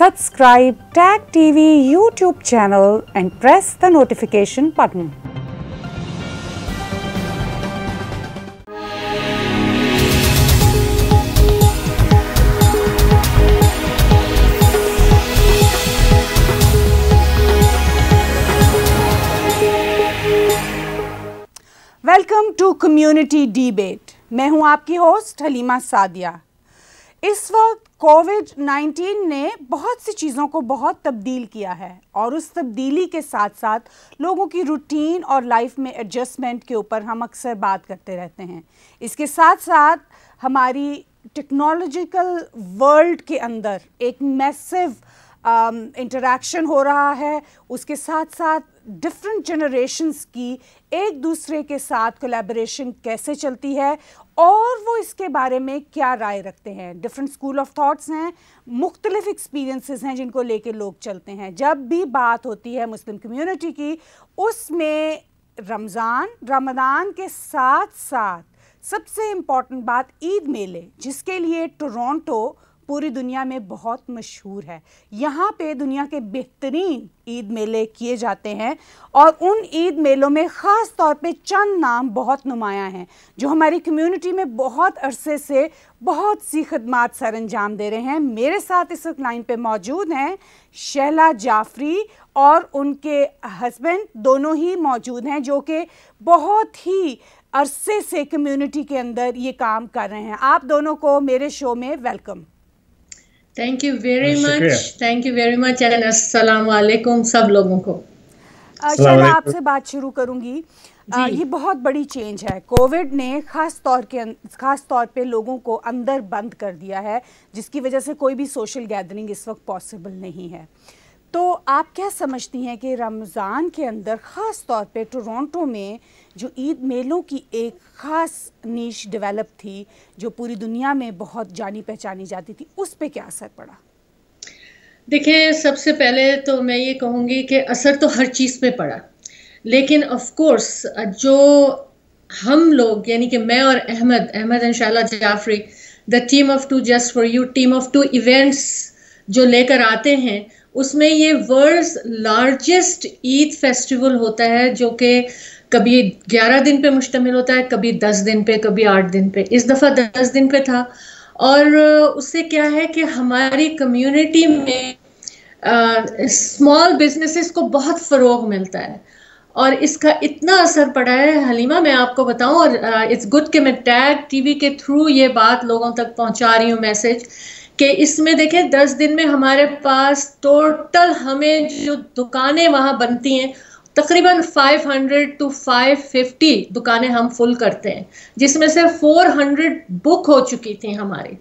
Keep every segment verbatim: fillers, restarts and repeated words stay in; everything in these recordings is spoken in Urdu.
Subscribe Tag T V YouTube channel and press the notification button. Welcome to community debate. मैं हूं आपकी होस्ट हलीमा सादिया। इस वक्त कोविड नाइन्टीन ने बहुत सी चीज़ों को बहुत तब्दील किया है और उस तब्दीली के साथ साथ लोगों की रूटीन और लाइफ में एडजस्टमेंट के ऊपर हम अक्सर बात करते रहते हैं। इसके साथ साथ हमारी टेक्नोलॉजिकल वर्ल्ड के अंदर एक मैसिव इंटरेक्शन um, हो रहा है। उसके साथ साथ डिफरेंट जनरेशन्स की एक दूसरे के साथ कोलैबोरेशन कैसे चलती है और वो इसके बारे में क्या राय रखते हैं। डिफरेंट स्कूल ऑफ थॉट्स हैं, मुख्तलिफ एक्सपीरियंसेस हैं जिनको लेके लोग चलते हैं। जब भी बात होती है मुस्लिम कम्युनिटी की, उसमें रमज़ान रमज़ान के साथ साथ सबसे इम्पॉर्टेंट बात ईद मेले, जिसके लिए टोरंटो पूरी दुनिया में बहुत मशहूर है। यहाँ पे दुनिया के बेहतरीन ईद मेले किए जाते हैं और उन ईद मेलों में ख़ास तौर पे चंद नाम बहुत नुमायाँ हैं जो हमारी कम्युनिटी में बहुत अरसे से बहुत सी खदमात सर अंजाम दे रहे हैं। मेरे साथ इस वक्त लाइन पे मौजूद हैं शहला जाफरी और उनके हस्बैंड, दोनों ही मौजूद हैं जो कि बहुत ही अरसे से कम्युनिटी के अंदर ये काम कर रहे हैं। आप दोनों को मेरे शो में welcome. Thank you very much thank you very much and अस्सलाम वालेकुम सब लोगों को। शहला, आपसे बात शुरू करूंगी। आ, ये बहुत बड़ी चेंज है। कोविड ने ख़ास तौर के ख़ास तौर पे लोगों को अंदर बंद कर दिया है, जिसकी वजह से कोई भी सोशल गैदरिंग इस वक्त पॉसिबल नहीं है। तो आप क्या समझती हैं कि रमज़ान के अंदर ख़ास तौर पे टोरंटो में जो ईद मेलों की एक ख़ास नीश डेवलप थी जो पूरी दुनिया में बहुत जानी पहचानी जाती थी, उस पे क्या असर पड़ा? देखिए, सबसे पहले तो मैं ये कहूँगी कि असर तो हर चीज़ पे पड़ा, लेकिन ऑफ कोर्स जो हम लोग यानी कि मैं और अहमद अहमद इंशाल्लाह Jafri, the team of two just for you, team of two events जो लेकर आते हैं, उसमें ये वर्ल्ड्स लार्जेस्ट ईद फेस्टिवल होता है जो कि कभी ग्यारह दिन पे मुश्तमिल होता है, कभी दस दिन पे, कभी आठ दिन पे। इस दफ़ा दस दिन पे था और उससे क्या है कि हमारी कम्युनिटी में स्मॉल बिजनेसेस को बहुत फ़रोग मिलता है और इसका इतना असर पड़ा है हलीमा, मैं आपको बताऊं। और इट्स गुड कि मैं टैग टीवी के थ्रू ये बात लोगों तक पहुंचा रही हूँ, मैसेज कि इसमें देखें दस दिन में हमारे पास टोटल हमें जो दुकानें वहाँ बनती हैं तकरीबन पाँच सौ टू पाँच सौ पचास दुकानें हम फुल करते हैं, जिसमें से चार सौ बुक हो चुकी थी हमारी।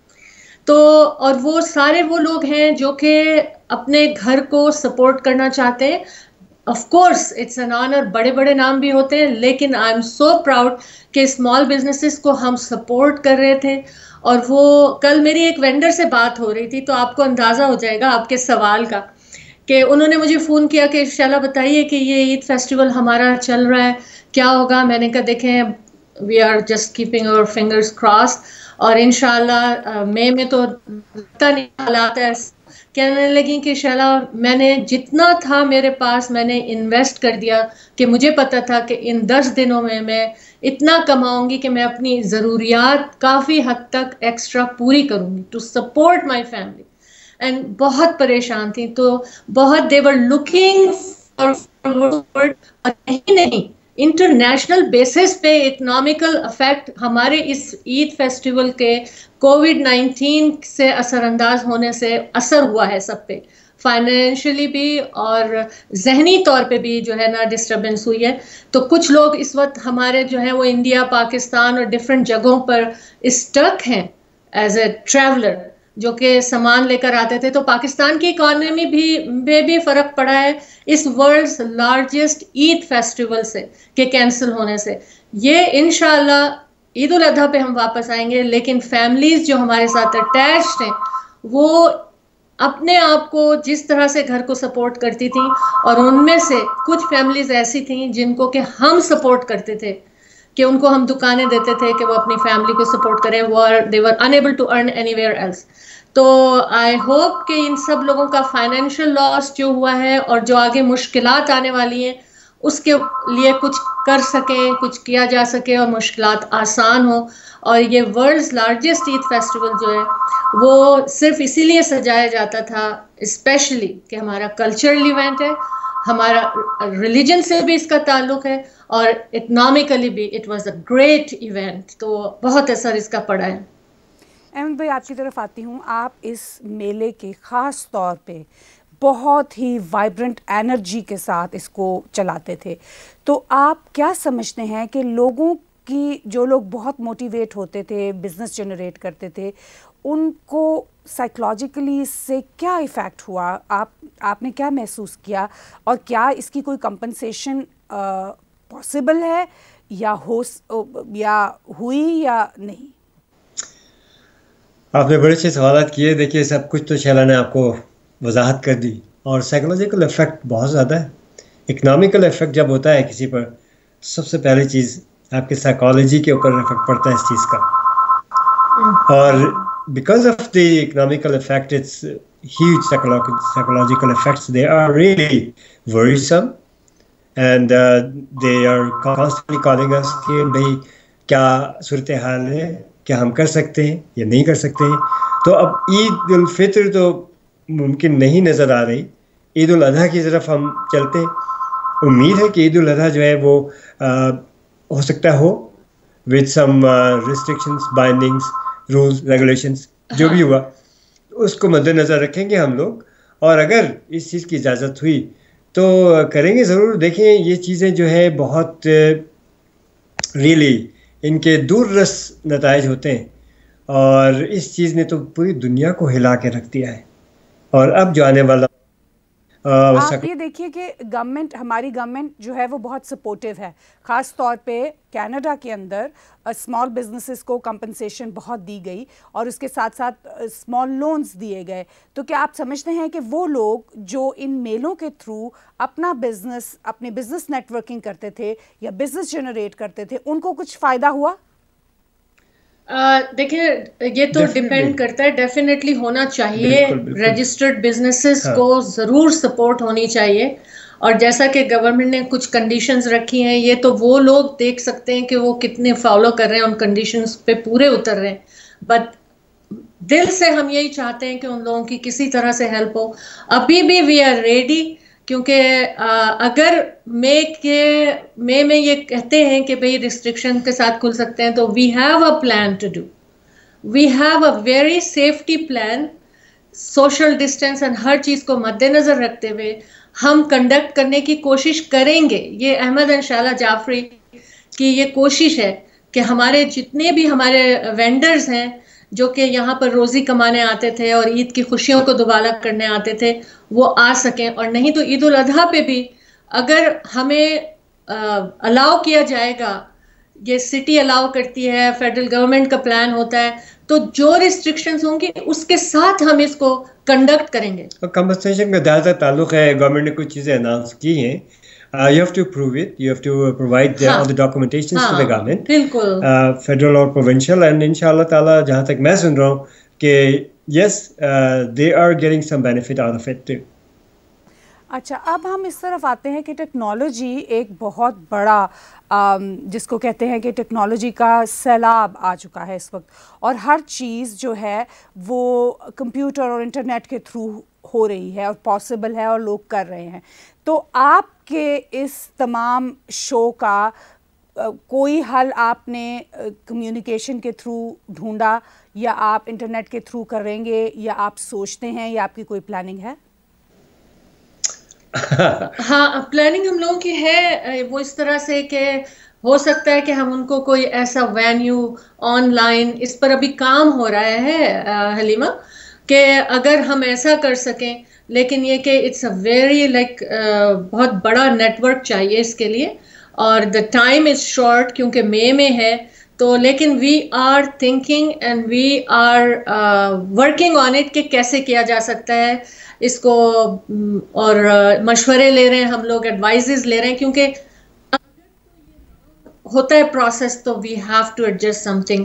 तो और वो सारे वो लोग हैं जो कि अपने घर को सपोर्ट करना चाहते हैं। Of course it's an honour, बड़े बड़े नाम भी होते हैं, लेकिन आई एम सो प्राउड कि स्मॉल बिजनेसेस को हम सपोर्ट कर रहे थे। और वो कल मेरी एक वेंडर से बात हो रही थी तो आपको अंदाज़ा हो जाएगा आपके सवाल का कि उन्होंने मुझे फ़ोन किया कि इंशाल्लाह बताइए कि ये ईद फेस्टिवल हमारा चल रहा है, क्या होगा। मैंने कहा देखें, we are just keeping our fingers crossed और इंशाल्लाह मई में तो लगता नहीं हालात है। कहने लगी कि इंशाल्लाह मैंने जितना था मेरे पास मैंने इन्वेस्ट कर दिया कि मुझे पता था कि इन दस दिनों में मैं इतना कमाऊंगी कि मैं अपनी ज़रूरियात काफ़ी हद तक एक्स्ट्रा पूरी करूंगी to support my family. And बहुत परेशान थी, तो बहुत दे वर लुकिंग फॉरवर्ड। नहीं नहीं इंटरनेशनल बेसिस पे इकोनॉमिकल इफेक्ट हमारे इस ईद फेस्टिवल के कोविड नाइन्टीन से असरअंदाज होने से असर हुआ है सब पे, फाइनेंशियली भी और जहनी तौर पे भी जो है ना डिस्टर्बेंस हुई है। तो कुछ लोग इस वक्त हमारे जो है वो इंडिया, पाकिस्तान और डिफरेंट जगहों पर स्टक हैं एज ए ट्रैवलर, जो कि सामान लेकर आते थे। तो पाकिस्तान की इकॉनमी भी में भी फ़र्क पड़ा है इस वर्ल्ड्स लार्जेस्ट ईद फेस्टिवल से के कैंसिल होने से। ये इंशाल्लाह ईद उल अजहा पे हम वापस आएंगे, लेकिन फैमिलीज़ जो हमारे साथ अटैच्ड हैं वो अपने आप को जिस तरह से घर को सपोर्ट करती थी, और उनमें से कुछ फैमिलीज़ ऐसी थी जिनको कि हम सपोर्ट करते थे कि उनको हम दुकानें देते थे कि वो अपनी फैमिली को सपोर्ट करें, वो they were unable to earn anywhere else. تو آئی ہوپ کہ ان سب لوگوں کا فائنینشیل لاس جو ہوا ہے اور جو آگے مشکلات آنے والی ہیں اس کے لیے کچھ کر سکیں, کچھ کیا جا سکے اور مشکلات آسان ہوں. اور یہ ورلڈز لارجسٹ عید فیسٹیول جو ہے وہ صرف اسی لیے سجایا جاتا تھا اسپیشلی کہ ہمارا کلچرل ایونٹ ہے, ہمارا ریلیجن سے بھی اس کا تعلق ہے, اور اکنامکلی بھی it was a great event. تو بہت اثر اس کا پڑا ہے. احمد بھائی آپ کی طرف آتی ہوں. آپ اس میلے کے خاص طور پہ بہت ہی وائبرنٹ انرجی کے ساتھ اس کو چلاتے تھے, تو آپ کیا سمجھتے ہیں کہ لوگوں کی, جو لوگ بہت موٹیویٹ ہوتے تھے, بزنس جنریٹ کرتے تھے, ان کو سائیکلوجیکلی اس سے کیا ایفیکٹ ہوا؟ آپ آپ نے کیا محسوس کیا, اور کیا اس کی کوئی کمپنسیشن پاسبل ہے یا ہو یا ہوئی یا نہیں؟ آپ نے بڑے اچھے سوالات کیے. دیکھیے سب کچھ تو شیلا نے آپ کو وضاحت کر دی, اور سائیکلوجیکل افیکٹ بہت زیادہ ہے. اکنامیکل افیکٹ جب ہوتا ہے کسی پر, سب سے پہلی چیز آپ کے سائیکالوجی کے اوپر افیکٹ پڑتا ہے اس چیز کا. اور because of the economical effect its huge psychological effects, they are really worrisome and they are constantly calling us کہ بھائی کیا صورتحال ہے, کیا ہم کر سکتے ہیں یا نہیں کر سکتے ہیں. تو اب عید الفطر تو ممکن نہیں نظر آ رہی, عید الاضحیٰ کی طرف ہم چلتے ہیں. امید ہے کہ عید الاضحیٰ جو ہے وہ ہو سکتا ہو with some restrictions, bindings, rules, regulations, جو بھی ہوا اس کو مد نظر رکھیں گے ہم لوگ. اور اگر اس چیز کی اجازت ہوئی تو کریں گے ضرور. دیکھیں یہ چیزیں جو ہے بہت ریئلی ان کے دور رس نتائج ہوتے ہیں, اور اس چیز نے تو پوری دنیا کو ہلا کے رکھ دیا ہے. اور اب جو آنے والا آپ یہ دیکھیے کہ گورنمنٹ, ہماری گورنمنٹ جو ہے وہ بہت سپورٹیو ہے, خاص طور پہ کینیڈا کے اندر اسمال بزنسز کو کمپنسیشن بہت دی گئی, اور اس کے ساتھ ساتھ اسمال لونز دیے گئے. تو کیا آپ سمجھتے ہیں کہ وہ لوگ جو ان میلوں کے تھرو اپنا بزنس, اپنے بزنس نیٹ ورکنگ کرتے تھے یا بزنس جنریٹ کرتے تھے, ان کو کچھ فائدہ ہوا؟ دیکھیں یہ تو ڈیپینڈ کرتا ہے, ڈیفینیٹلی ہونا چاہیے. رجسٹرڈ بزنسز کو ضرور سپورٹ ہونی چاہیے, اور جیسا کہ گورنمنٹ نے کچھ کنڈیشنز رکھی ہیں, یہ تو وہ لوگ دیکھ سکتے ہیں کہ وہ کتنے فالو کر رہے ہیں, ان کنڈیشنز پہ پورے اتر رہے ہیں. بٹ دل سے ہم یہی چاہتے ہیں کہ ان لوگوں کی کسی طرح سے ہیلپ ہو. ابھی بھی وی آر ریڈی, کیونکہ اگر مے کے مے میں یہ کہتے ہیں کہ بھئی ریسٹرکشن کے ساتھ کھل سکتے ہیں, تو we have a plan to do, we have a very safety plan, social distance and ہر چیز کو مد نظر رکھتے ہوئے ہم کنڈکٹ کرنے کی کوشش کریں گے. یہ احمد اینڈ شائلہ جعفری کی یہ کوشش ہے کہ ہمارے جتنے بھی ہمارے وینڈرز ہیں جو کہ یہاں پر روزی کمانے آتے تھے اور عید کی خوشیوں کو دوبالا کرنے آتے تھے, وہ آ سکیں. اور نہیں تو عید الاضحیٰ پہ بھی اگر ہمیں الاؤ کیا جائے گا, یہ سٹی الاؤ کرتی ہے, فیڈرل گورنمنٹ کا پلان ہوتا ہے, تو جو ریسٹرکشنز ہوں گی اس کے ساتھ ہم اس کو کنڈکٹ کریں گے. کمپنسیشن کا زیادہ تعلق ہے, گورنمنٹ نے کچھ چیزیں اناؤنس کی ہیں. Uh, you have to prove it. You have to provide the, all the documentations to the government, uh, federal or provincial, and inshallah ta'ala jahan tak main sun raha hu ki yes, uh, they are getting some benefit out of it too. اچھا, اب ہم اس طرف آتے ہیں کہ ٹیکنالوجی ایک بہت بڑا جس کو کہتے ہیں کہ ٹیکنالوجی کا سیلاب آ چکا ہے اس وقت, اور ہر چیز جو ہے وہ کمپیوٹر اور انٹرنیٹ کے تھرو ہو رہی ہے اور پاسبل ہے اور لوگ کر رہے ہیں. تو آپ کے اس تمام شو کا کوئی حل آپ نے کمیونیکیشن کے تھرو ڈھونڈا, یا آپ انٹرنیٹ کے تھرو کریں گے, یا آپ سوچتے ہیں, یا آپ کی کوئی پلاننگ ہے؟ ہاں, پلاننگ ہم لوگوں کی ہے وہ اس طرح سے کہ ہو سکتا ہے کہ ہم ان کو کوئی ایسا وینیو آن لائن, اس پر ابھی کام ہو رہا ہے حلیمہ, کہ اگر ہم ایسا کر سکیں. لیکن یہ کہ اٹس اے ویری لائک بہت بڑا نیٹ ورک چاہیے اس کے لیے, اور دا ٹائم از شارٹ کیونکہ مے میں ہے. تو لیکن we are thinking and we are working on it کہ کیسے کیا جا سکتا ہے اس کو, اور مشورے لے رہے ہیں ہم لوگ, ایڈوائزز لے رہے ہیں, کیونکہ ہوتا ہے پروسیس تو we have to adjust something.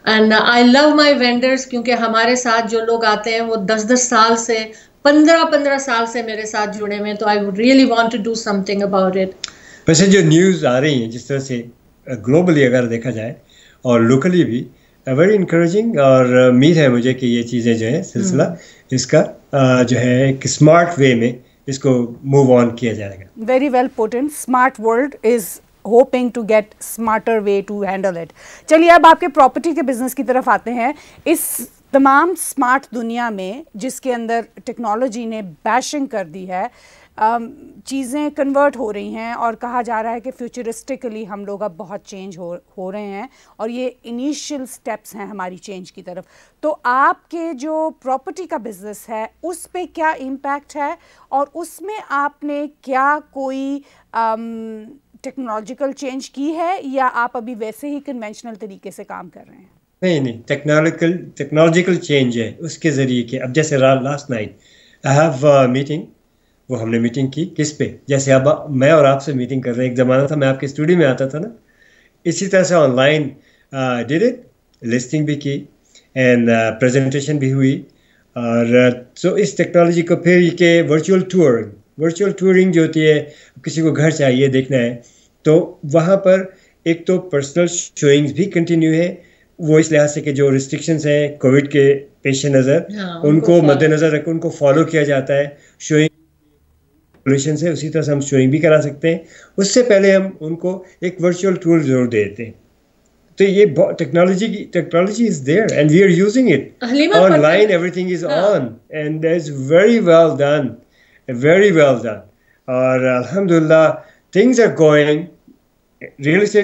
And I love my vendors کیونکہ ہمارے ساتھ جو لوگ آتے ہیں وہ دس دس سال سے پندرہ پندرہ سال سے میرے ساتھ جڑے ہوئے ہیں, تو I would really want to do something about it. ویسے جو نیوز آ رہی ہیں جس طرح سے گلوبلی اگر دیکھا جائے اور لوکلی بھی ویری انکریجنگ, اور امید ہے مجھے کہ یہ چیزیں جو ہیں سلسلہ اس کا جو ہے ایک اسمارٹ وے میں اس کو موو آن کیا جائے گا. Very well put in. Smart world is hoping to get smarter way to handle it. چلیے اب آپ کے پراپرٹی کے بزنس کی طرف آتے ہیں. اس تمام اسمارٹ دنیا میں جس کے اندر ٹیکنالوجی نے بیشنگ کر دی ہے, چیزیں کنورٹ ہو رہی ہیں اور کہا جا رہا ہے کہ فیوچرسٹکلی ہم لوگ اب بہت چینج ہو ہو رہے ہیں اور یہ انیشیل سٹیپس ہیں ہماری چینج کی طرف. تو آپ کے جو پراپرٹی کا بزنس ہے اس پہ کیا امپیکٹ ہے اور اس میں آپ نے کیا کوئی ٹیکنالوجیکل چینج کی ہے یا آپ ابھی ویسے ہی کنونشنل طریقے سے کام کر رہے ہیں؟ نہیں نہیں, ٹیکنالوجیکل ٹیکنالوجیکل چینج ہے اس کے ذریعے کہ اب جیسے last night I have meeting, وہ ہم نے میٹنگ کی کس پہ, جیسے اب میں اور آپ سے میٹنگ کر رہے ہیں, ایک زمانہ تھا میں آپ کے اسٹوڈیو میں آتا تھا نا, اسی طرح سے online did it, listing بھی کی اینڈ پریزنٹیشن بھی ہوئی. اور سو اس ٹیکنالوجی کو پھر یہ کہ ورچوئل ٹورنگ ورچوئل ٹورنگ جو ہوتی ہے, کسی کو گھر چاہیے دیکھنا ہے تو وہاں پر ایک تو پرسنل شوئنگز بھی کنٹینیو ہے, وہ اس لحاظ سے کہ جو ریسٹرکشنز ہیں کووڈ کے پیش نظر ان کو مد نظر رکھ ان کو فالو کیا جاتا ہے. شوئنگ ہے اسی طرح سے ہم شوئنگ بھی کرا سکتے ہیں. اس سے پہلے ہم ان کو ایک ورچوئل ٹول ضرور دے دیتے ہیں. تو یہ ٹیکنالوجی کی technology is there and we are using it online, everything is on and that is very well done very well done. اور الحمد للہ things are going. Real estate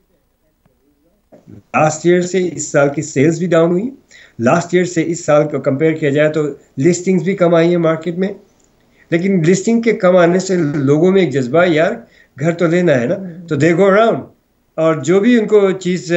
last year سے اس سال کی سیلز بھی ڈاؤن ہوئی, لاسٹ ایئر سے اس سال کو کمپیئر کیا جائے تو لسٹنگز بھی کم آئی ہیں مارکیٹ میں, لیکن لسٹنگ کے کم آنے سے لوگوں میں ایک جذبہ یار گھر تو لینا ہے نا, تو دے گو اراؤنڈ, اور جو بھی ان کو چیز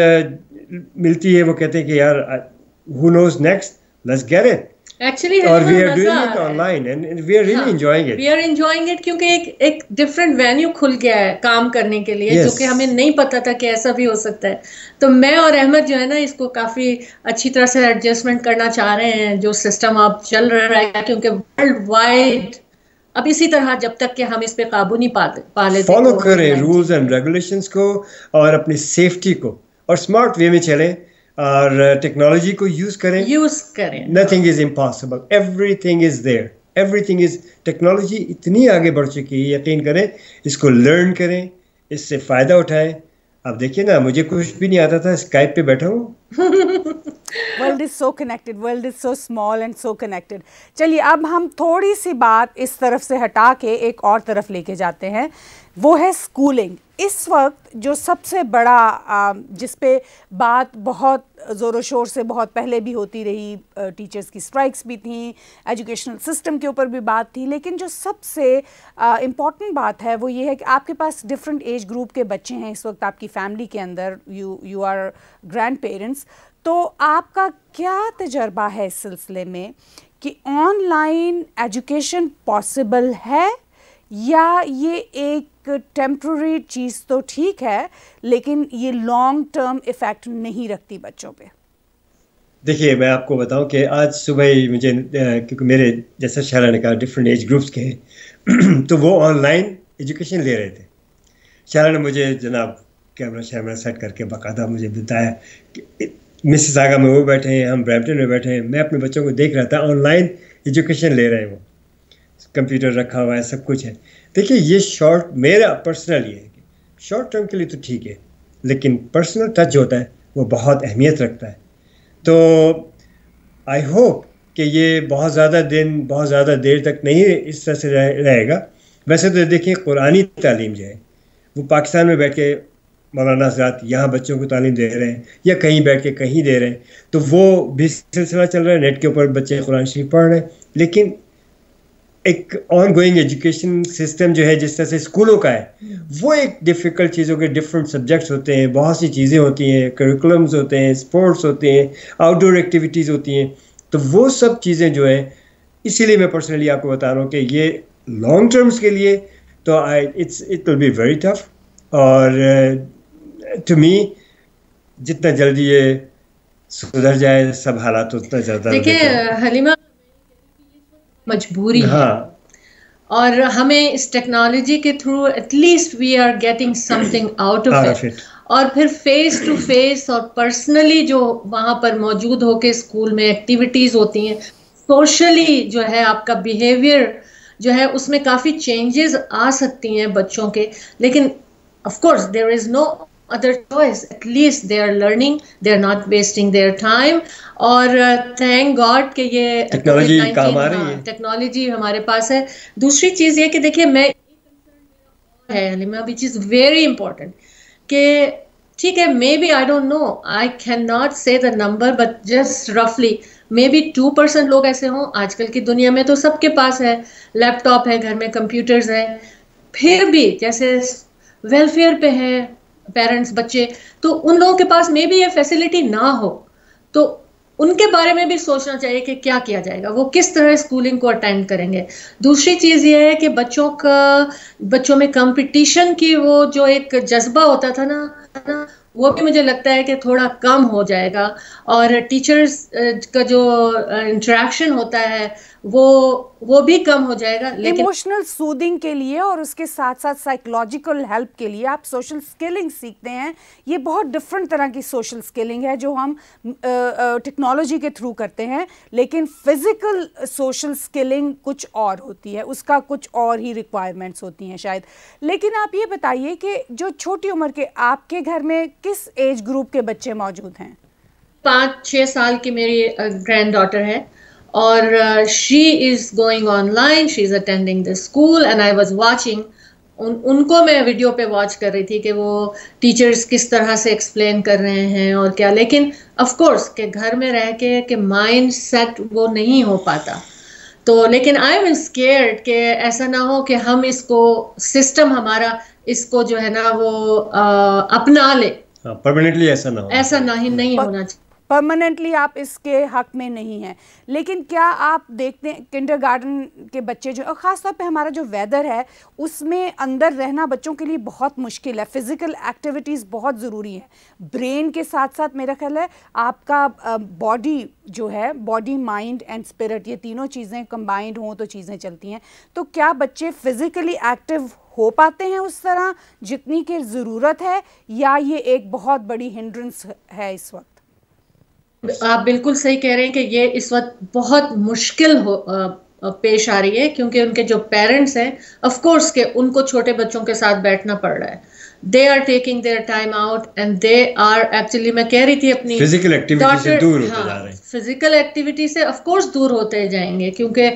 ملتی ہے وہ کہتے ہیں کہ یار who knows next, let's get it. Actually, اور we are doing it online and we are really enjoying it. We are enjoying it کیونکہ ایک ایک ڈفرینٹ وینیو کھل گیا ہے کام کرنے کے لیے, جو کہ ہمیں نہیں پتا تھا کہ ایسا بھی ہو سکتا ہے. تو میں اور احمد جو ہے نا اس کو کافی اچھی طرح سے ایڈجسٹمنٹ کرنا چاہ رہے ہیں جو سسٹم اب چل رہا ہے, کیونکہ ورلڈ وائڈ اب اسی طرح جب تک کہ ہم اس پہ قابو نہیں پا لیتے, فالو کریں رولز اینڈ ریگولیشنز کو اور اپنی سیفٹی کو, اور اسمارٹ وے میں چلیں اور ٹیکنالوجی کو یوز کریں یوز کریں. Nothing is impossible, everything is there, everything is. Technology اتنی آگے بڑھ چکی ہے, یقین کریں اس کو لرن کریں, اس سے فائدہ اٹھائیں. اب دیکھیے نا مجھے کچھ بھی نہیں آتا تھا, اسکائپ پہ بیٹھا ہوں. world is so connected, world is so small and so connected. چلیے اب ہم تھوڑی سی بات اس طرف سے ہٹا کے ایک اور طرف لے کے جاتے ہیں, وہ ہے اسکولنگ. اس وقت جو سب سے بڑا جس پہ بات بہت زور و شور سے بہت پہلے بھی ہوتی رہی, ٹیچرز کی اسٹرائکس بھی تھیں, ایجوکیشنل سسٹم کے اوپر بھی بات تھی, لیکن جو سب سے امپورٹنٹ بات ہے وہ یہ ہے کہ آپ کے پاس ڈفرینٹ ایج گروپ کے بچے ہیں اس وقت آپ کی فیملی کے اندر, you you are grandparents. تو آپ کا کیا تجربہ ہے اس سلسلے میں کہ آن لائن ایجوکیشن پاسبل ہے یا یہ ایک ٹیمپرری چیز تو ٹھیک ہے لیکن یہ لانگ ٹرم ایفیکٹ نہیں رکھتی بچوں پہ؟ دیکھیے میں آپ کو بتاؤں کہ آج صبح ہی مجھے, کیونکہ میرے جیسا شہرہ نے کہا ڈفرینٹ ایج گروپس کے ہیں تو وہ آن لائن ایجوکیشن لے رہے تھے. شہرہ نے مجھے جناب کیمرہ شیمرہ سیٹ کر کے باقاعدہ مجھے بتایا کہ مسز آگا میں وہ بیٹھے ہیں, ہم برامپٹن میں بیٹھے ہیں, میں اپنے بچوں کو دیکھ رہا تھا آن لائن ایجوکیشن لے رہے ہیں, وہ کمپیوٹر رکھا ہوا ہے, سب کچھ ہے. دیکھیے یہ شارٹ, میرا پرسنل یہ ہے کہ شارٹ ٹرم کے لیے تو ٹھیک ہے, لیکن پرسنل ٹچ ہوتا ہے وہ بہت اہمیت رکھتا ہے. تو آئی ہوپ کہ یہ بہت زیادہ دن بہت زیادہ دیر تک نہیں اس طرح سے رہے گا. ویسے تو دیکھیں قرآنی تعلیم جو ہے وہ پاکستان میں بیٹھ کے مولانا حضرات یہاں بچوں کو تعلیم دے رہے ہیں یا کہیں بیٹھ کے کہیں دے رہے ہیں, تو وہ بھی سلسلہ چل رہا ہے, نیٹ کے اوپر بچے قرآن شریف پڑھ رہے ہیں. لیکن ایک آن گوئنگ ایجوکیشن سسٹم جو ہے جس طرح سے اسکولوں کا ہے وہ ایک ڈیفیکلٹ چیزوں کے ڈفرینٹ سبجیکٹس ہوتے ہیں, بہت سی چیزیں ہوتی ہیں, کریکولمز ہوتے ہیں, اسپورٹس ہوتے ہیں, آؤٹ ڈور ایکٹیویٹیز ہوتی ہیں. تو وہ سب چیزیں جو ہیں, اسی لیے میں پرسنلی آپ کو بتا رہا ہوں کہ یہ لانگ ٹرمس کے لیے تو I it's it will be very tough. اور ٹو می جتنا جلدی یہ सुधर जाए सब हालात उतना ज्यादा देखिए हलीमा, मजबूरी है और हमें इस टेक्नोलॉजी के through at least we are getting something out of it, और फिर फेस टू फेस और पर्सनली जो वहाँ पर मौजूद होके स्कूल में एक्टिविटीज होती हैं, सोशली जो है आपका बिहेवियर जो है उसमें काफ़ी चेंजेस आ सकती हैं बच्चों के, लेकिन of course there is no other choice, at least they are learning, they are not wasting their time, और थैंक गॉड कि ये टेक्नोलॉजी काम आ रही है, टेक्नोलॉजी हमारे पास है। दूसरी चीज़ ये कि देखिए मैं है Halima, which is very important कि ठीक है, maybe I don't know, I can not say the number but just रफली मे बी टू परसेंट लोग ऐसे हों। आजकल की दुनिया में तो सबके पास है, लैपटॉप है घर में, कंप्यूटर्स है, फिर भी जैसे वेलफेयर पे है पेरेंट्स बच्चे, तो उन लोगों के पास मे बी ये फैसिलिटी ना हो, तो उनके बारे में भी सोचना चाहिए कि क्या किया जाएगा, वो किस तरह स्कूलिंग को अटेंड करेंगे। दूसरी चीज़ ये है कि बच्चों का बच्चों में कंपटीशन की वो जो एक जज्बा होता था ना ना वो भी मुझे लगता है कि थोड़ा कम हो जाएगा, और टीचर्स का जो इंटरेक्शन होता है वो वो भी कम हो जाएगा। लेकिन इमोशनल सूदिंग के लिए और उसके साथ साथ साइकोलॉजिकल हेल्प के लिए आप सोशल स्किलिंग सीखते हैं। ये बहुत डिफरेंट तरह की सोशल स्किलिंग है जो हम टेक्नोलॉजी के थ्रू करते हैं, लेकिन फिजिकल सोशल स्किलिंग कुछ और होती है, उसका कुछ और ही रिक्वायरमेंट्स होती हैं शायद। लेकिन आप ये बताइए कि जो छोटी उम्र के आपके घर में किस एज ग्रुप के बच्चे मौजूद हैं? पाँच छः साल की मेरी ग्रैंड डॉटर है, और she is going online, she is attending the school, and I was watching, उन उनको मैं वीडियो पे वॉच कर रही थी कि वो टीचर्स किस तरह से एक्सप्लेन कर रहे हैं और क्या। लेकिन ऑफ कोर्स के घर में रह के के माइंड सेट वो नहीं हो पाता, तो लेकिन आई एम स्केयर्ड कि ऐसा ना हो कि हम इसको सिस्टम हमारा इसको जो है ना वो आ, अपना ले, परमानेंटली ऐसा ना हो, ऐसा नहीं नहीं होना चाहिए। परमानेंटली आप इसके हक में नहीं हैं, लेकिन क्या आप देखते हैं किंडरगार्टन के बच्चे जो, और ख़ास तौर पे हमारा जो वेदर है उसमें अंदर रहना बच्चों के लिए बहुत मुश्किल है, फिज़िकल एक्टिविटीज़ बहुत ज़रूरी है, ब्रेन के साथ साथ मेरा ख्याल है आपका बॉडी जो है, बॉडी माइंड एंड स्पिरिट, ये तीनों चीज़ें कंबाइंड हों तो चीज़ें चलती हैं। तो क्या बच्चे फिज़िकली एक्टिव हो पाते हैं उस तरह जितनी की ज़रूरत है, या ये एक बहुत बड़ी हिंड्रेंस है इस वक्त? आप बिल्कुल सही कह रहे हैं कि ये इस वक्त बहुत मुश्किल हो आ, पेश आ रही है, क्योंकि उनके जो पेरेंट्स हैं ऑफ कोर्स के उनको छोटे बच्चों के साथ बैठना पड़ रहा है, they are taking their time out and they are actually, मैं कह रही थी अपनी फिजिकल एक्टिविटी से दूर होते हाँ, जा रहे हैं, फिजिकल एक्टिविटी से ऑफ कोर्स दूर होते जाएंगे, क्योंकि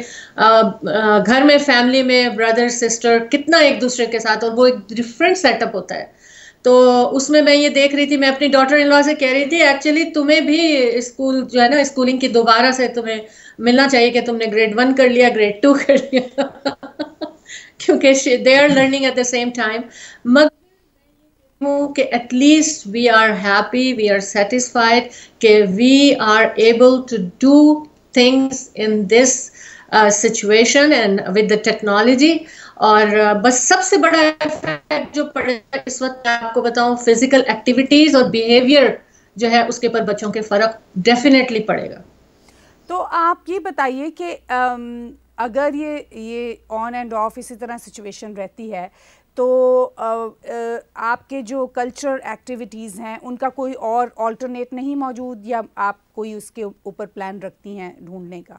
घर में फैमिली में ब्रदर सिस्टर कितना एक दूसरे के साथ, और वो एक डिफरेंट सेटअप होता है। तो उसमें मैं ये देख रही थी, मैं अपनी डॉटर इन लॉ से कह रही थी एक्चुअली तुम्हें भी स्कूल जो है ना स्कूलिंग की दोबारा से तुम्हें मिलना चाहिए कि तुमने ग्रेड वन कर लिया, ग्रेड टू कर लिया क्योंकि they are learning at the same time. मगर कि at least we are happy, we are satisfied कि we are able to do things in this situation and with the technology. और बस सबसे बड़ा इफेक्ट जो पड़ेगा इस वक्त आपको बताऊं, फिजिकल एक्टिविटीज और बिहेवियर जो है उसके पर बच्चों के फर्क डेफिनेटली पड़ेगा। तो आप ये बताइए कि अगर ये ये ऑन एंड ऑफ इसी तरह सिचुएशन रहती है तो आ, आ, आपके जो कल्चरल एक्टिविटीज़ हैं उनका कोई और ऑल्टरनेट नहीं मौजूद, या आप कोई उसके ऊपर प्लान रखती हैं ढूंढने का?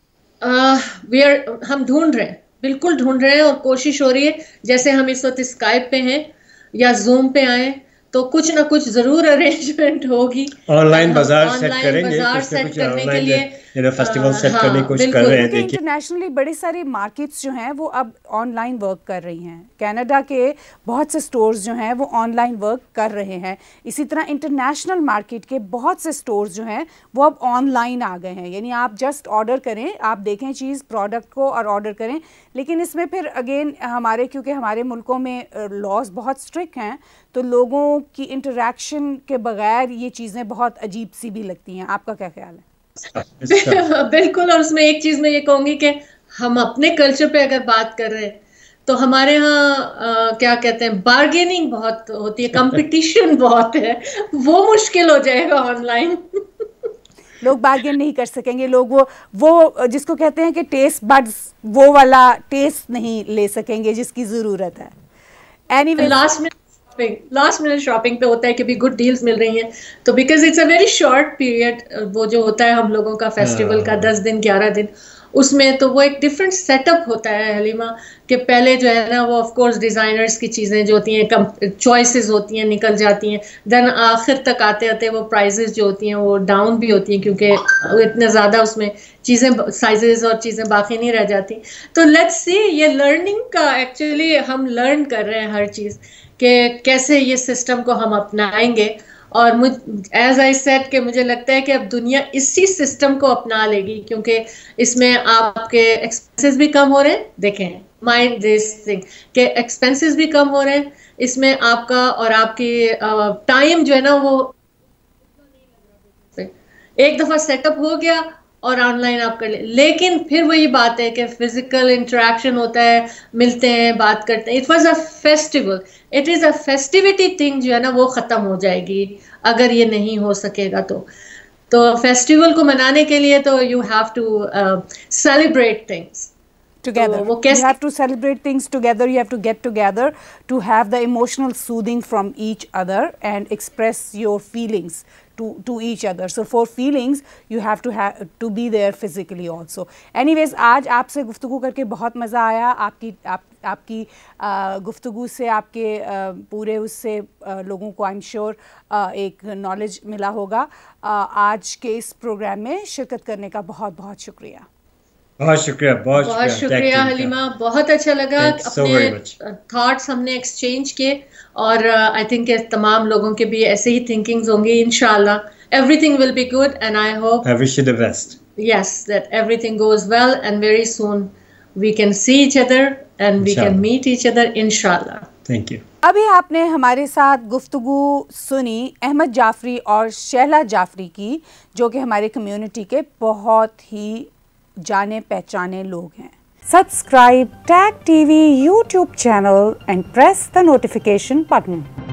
वी uh, आर हम ढूंढ रहे हैं, बिल्कुल ढूंढ रहे हैं, और कोशिश हो रही है जैसे हम इस वक्त स्काइप पे हैं या जूम पे आए तो कुछ ना कुछ जरूर अरेंजमेंट होगी। ऑनलाइन बाजार सेट करेंगे, बाजार सेट करने के लिए फेस्टिवल सेट करने की कोशिश कर रहे हैं। देखिए इंटरनेशनली बड़े सारे मार्केट्स जो हैं वो अब ऑनलाइन वर्क कर रही हैं, कनाडा के बहुत से स्टोर्स जो हैं वो ऑनलाइन वर्क कर रहे हैं, इसी तरह इंटरनेशनल मार्केट के बहुत से स्टोर्स जो हैं वो अब ऑनलाइन आ गए हैं, यानी आप जस्ट ऑर्डर करें, आप देखें चीज़ प्रोडक्ट को और ऑर्डर करें। लेकिन इसमें फिर अगेन हमारे क्योंकि हमारे मुल्कों में लॉज बहुत स्ट्रिक्ट हैं तो लोगों की इंटरेक्शन के बगैर ये चीज़ें बहुत अजीब सी भी लगती हैं। आपका क्या ख्याल है? बिल्कुल, और उसमें एक चीज़ मैं ये कहूँगी कि हम अपने कल्चर पे अगर बात कर रहे हैं तो हमारे यहाँ क्या कहते हैं बार्गेनिंग बहुत होती है, कंपटीशन बहुत है, वो मुश्किल हो जाएगा ऑनलाइन। لوگ بارگین نہیں کر سکیں گے, لوگ وہ وہ جس کو کہتے ہیں کہ ٹیسٹ بڈز وہ والا ٹیسٹ نہیں لے سکیں گے جس کی ضرورت ہے. اینی وے لاسٹ میں لاسٹ منٹ شاپنگ پہ ہوتا ہے کہ بھی گڈ ڈیلز مل رہی ہیں, تو because it's a very short period, وہ جو ہوتا ہے ہم لوگوں کا فیسٹیول کا دس دن گیارہ دن, اس میں تو وہ ایک ڈفرینٹ سیٹ اپ ہوتا ہے حلیمہ, کہ پہلے جو ہے نا وہ آف کورس ڈیزائنرس کی چیزیں جو ہوتی ہیں چوائسیز ہوتی ہیں نکل جاتی ہیں, دین آخر تک آتے آتے وہ پرائزز جو ہوتی ہیں وہ ڈاؤن بھی ہوتی ہیں کیونکہ اتنے زیادہ اس میں چیزیں سائزز اور چیزیں باقی نہیں رہ جاتی. تو لیٹس سی, یہ لرننگ کا ایکچولی ہم لرن کر رہے ہیں ہر چیز کہ کیسے یہ سسٹم کو ہم اپنائیں گے, اور ایز آئی سیڈ کہ مجھے لگتا ہے کہ اب دنیا اسی سسٹم کو اپنا لے گی, کیونکہ اس میں آپ کے ایکسپینسز بھی کم ہو رہے ہیں. دیکھیں مائنڈ دس تھنگ کہ ایکسپینسز بھی کم ہو رہے ہیں اس میں, آپ کا اور آپ کی ٹائم جو ہے نا وہ ایک دفعہ سیٹ اپ ہو گیا اور آن لائن آپ کر لیں. لیکن پھر وہی بات ہے کہ فزیکل انٹریکشن ہوتا ہے, ملتے ہیں, بات کرتے ہیں. It was a festival, it is a festivity thing جو ہے نا وہ ختم ہو جائے گی اگر یہ نہیں ہو سکے گا. تو تو فیسٹیول کو منانے کے لیے تو you have to celebrate things together. You have to celebrate things together, you have to get together to have the emotional soothing from each other and express your feelings to to each other. So for feelings you have to have to be there physically also. Anyways, آج آپ سے گفتگو کر کے بہت مزہ آیا. آپ کی آپ آپ کی گفتگو سے آپ کے پورے اس سے لوگوں کو آئی ایم شیور ایک نالج ملا ہوگا. آج کے اس پروگرام میں شرکت کرنے کا بہت بہت شکریہ. بہت شکریہ بہت بہت شکریہ حلیمہ, بہت اچھا لگا. اپنے تھاٹس ہم نے ایکسچینج کیے, اور آئی تھنک کہ تمام لوگوں کے بھی ایسے ہی تھنکنگز ہوں گی. انشاءاللہ everything will be good, and I hope I wish you the best. Yes, that everything goes well, and very soon we can see each other and we can meet each other inshallah. Thank you. ابھی آپ نے ہمارے ساتھ گفتگو سنی احمد جعفری اور شہلا جعفری کی, جو کہ ہمارے کمیونٹی کے بہت ہی جانے پہچانے لوگ ہیں. Subscribe tag T V YouTube channel and press the notification button.